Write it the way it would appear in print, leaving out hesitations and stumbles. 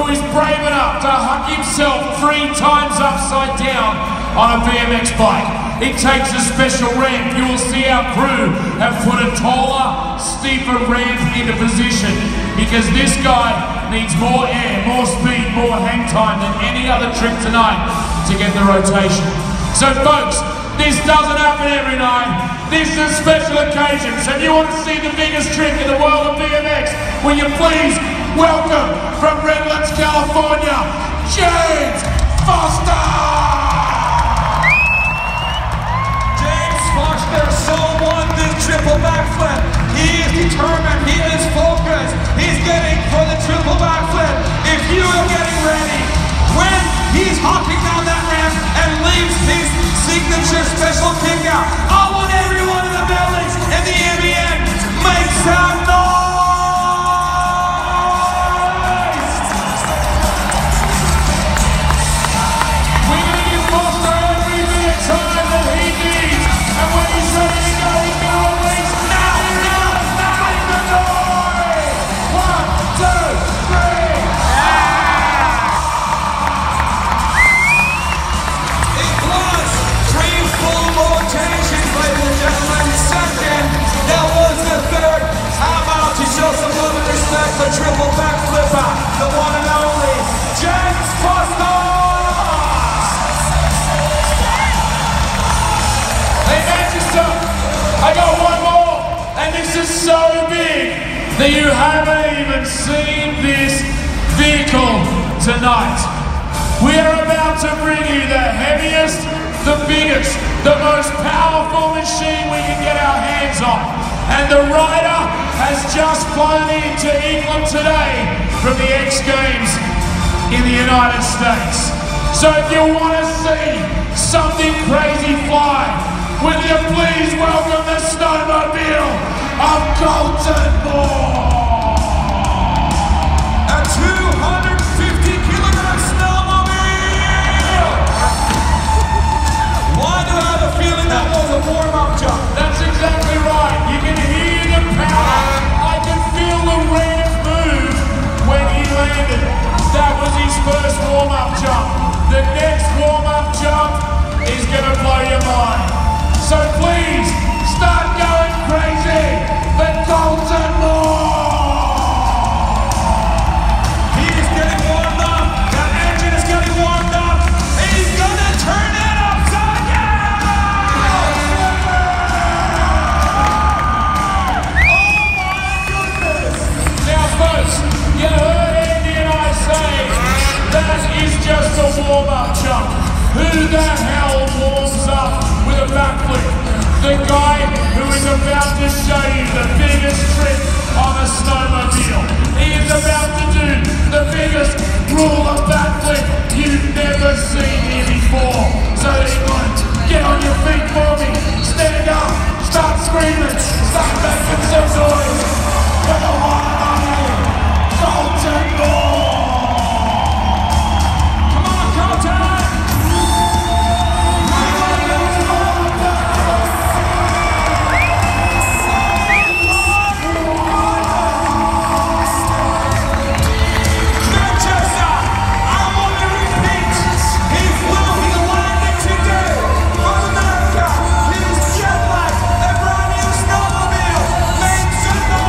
who is brave enough to huck himself 3 times upside down on a BMX bike. It takes a special ramp. You will see our crew have put a taller, steeper ramp into position because this guy needs more air, more speed, more hang time than any other trick tonight to get the rotation. So folks, this doesn't happen every night. This is a special occasion. So if you want to see the biggest trick in the world of BMX, will you please welcome from Redlands, California, James Foster! James Foster so won this triple backflip. He is determined, he is focused. He's getting for the triple backflip. If you are getting ready, when he's hopping down that ramp and leaves his signature special kick out, I want everyone in the buildings and the ambient make some noise! We're going to give Foster every bit of time that he needs, and when he's ready to go, he's going to release now! Make the noise! 1, 2, 3! The triple backflipper, the one and only James Foster! Hey Manchester, I got one more, and this is so big that you haven't even seen this vehicle tonight. We are about to bring you the heaviest, the biggest, the most powerful machine we can get our hands on. And the rider has just flown into England today from the X Games in the United States. So if you want to see something crazy fly, will you please welcome the snowmobile of Colton Moore? A 250-kilogram snowmobile! Why do I have a feeling that was a warm-up jump? That's exactly right. You can hear the power. I can feel the ramp move when he landed. That was his first warm-up jump. The next warm-up jump is going to blow your mind. So please, start going.